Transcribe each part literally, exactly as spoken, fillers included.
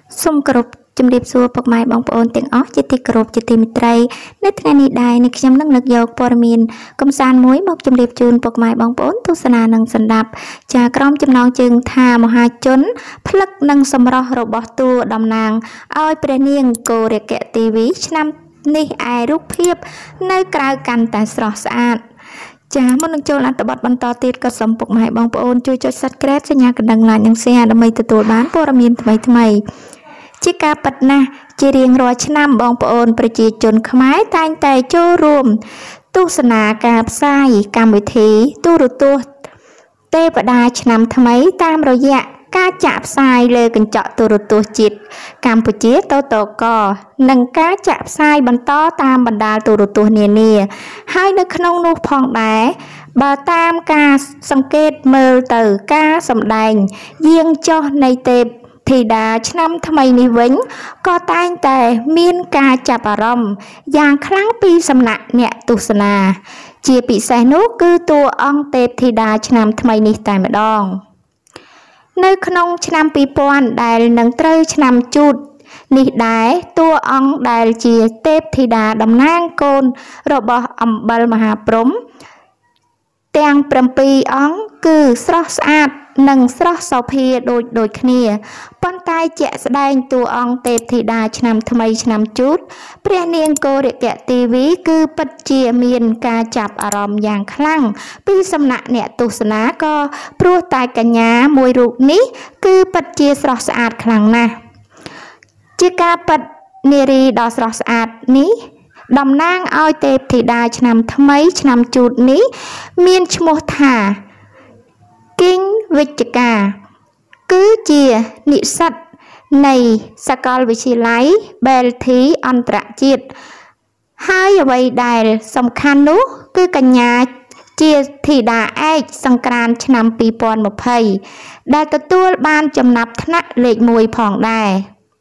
សូមគោរពជំរាបសួរពុកម៉ែបងប្អូនទាំងអស់ជាទីគោរពជាទីមេត្រីនៅថ្ងៃនេះដែរនេះខ្ញុំនឹងលើកយកព័ត៌មានកំសាន្តមួយមកជម្រាបជូនពុកម៉ែបងប្អូនទស្សនានិងសម្ដាប់ចាក្រមចំណងជើងថាមហាជនផ្លឹកនិងសម្រស់របស់តួតំណាងឲ្យព្រះនាងកូរគៈទេវីឆ្នាំនេះឯរូបភាពនៅក្រៅកាន់តែស្រស់ស្អាតចាមុននឹងចូលអត្ថបទបន្តទៀតក៏សូមពុកម៉ែបងប្អូនជួយចុច Subscribe សញ្ញាកណ្ដឹង Like និង Share ដើម្បីទទួលបានព័ត៌មានថ្មីៗជាការប៉ັດណាស់ជារៀងរាល់ឆ្នាំបងប្អូនប្រជាជនខ្មែរតែងតែចូលរួមទស្សនាការផ្សាយកម្មវិធីទូរទស្សន៍ទេវតាឆ្នាំថ្មីតាមរយៈការចាក់ផ្សាយលើកញ្ចក់ទូរទស្សន៍ជាតិកម្ពុជាតតកនិងការចាក់ផ្សាយបន្តតាមបណ្ដាលទូរទស្សន៍នានាហើយនៅក្នុងនោះផងដែរបើតាមការសង្កេតមើលទៅការសម្ដែងយាងចុះនៃទេពធីតាឆ្នាំថ្មីនេះវិញក៏តែងតែមានការចាប់អារម្មណ៍យ៉ាងខ្លាំងពីសំណាក់អ្នកទស្សនាជាពិសេសនោះគឺតួអង្គទេពធីតាឆ្នាំថ្មីនេះតែម្ដងនៅក្នុងឆ្នាំពីរពាន់ដែលនឹងត្រូវឆ្នាំជូតនេះដែរតួអង្គដែលជាទេពធីតាតំណាងកូនរបស់អំបិលមហាព្រហ្មទាំងbảyអង្គគឺស្រស់ស្អាតនិងស្រស់សោភាដូចដូចគ្នាប៉ុន្តែជាក់ស្ដែងតួអង្គទេពធីតាឆ្នាំថ្មីឆ្នាំជូតព្រះនាងកូរគៈទេវីគឺពិតជាមានការចាប់អារម្មណ៍យ៉ាងខ្លាំងពីសំណាក់អ្នកទស្សនាក៏ព្រោះតែកញ្ញាមួយរូបនេះគឺពិតជាស្រស់ស្អាតខ្លាំងណាស់ជាការពិតនារីដ៏ស្រស់ស្អាតនេះតំណាងឲ្យទេពធីតាឆ្នាំថ្មីឆ្នាំជូតនេះមានឈ្មោះថាគិញវិជ្ជការគឺជានិស្សិតនៃសាកលវិទ្យាល័យបែលធី អន្តរជាតិហើយអ្វីដែលសំខាន់នោះគឺកញ្ញាជាធីតាឯកសង្ក្រាន្តឆ្នាំពីរពាន់ម្ភៃដែលទទួលបានចំណាប់ថ្នាក់លេខមួយផងដែរ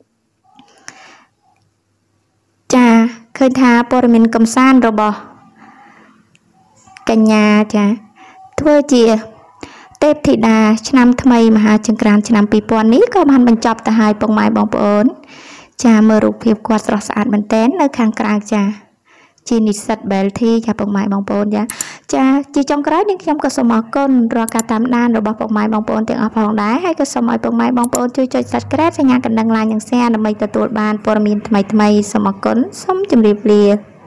ចាឃើញថាព័ត៌មានកំសាន្តរបស់កញ្ញាចាធ្វើជាទេពធីតាឆ្នាំថ្មីមហាចង្ក្រាន្តឆ្នាំពីរពាន់នេះក៏បានបញ្ចប់ទៅហើយពុកម៉ែបងប្អូនចាមើលរូបភាពគាត់ស្រស់ស្អាតមែនទែននៅខាងក្រៅចាជានិស្សិតបែលធីចាពុកម៉ែបងប្អូនចាចាជាចុងក្រោយនេះខ្ញុំក៏សូមអរគុណរាល់ការតាមដានរបស់ពុកម៉ែបងប្អូនទាំងអស់ផងដែរហើយក៏សូមឲ្យពុកម៉ែបងប្អូនជួយចុច Subscribe សញ្ញាកណ្ដឹង Like និង Share ដើម្បីទទួលបានព័ត៌មានថ្មីៗសូមអរគុណសូមជម្រាបលា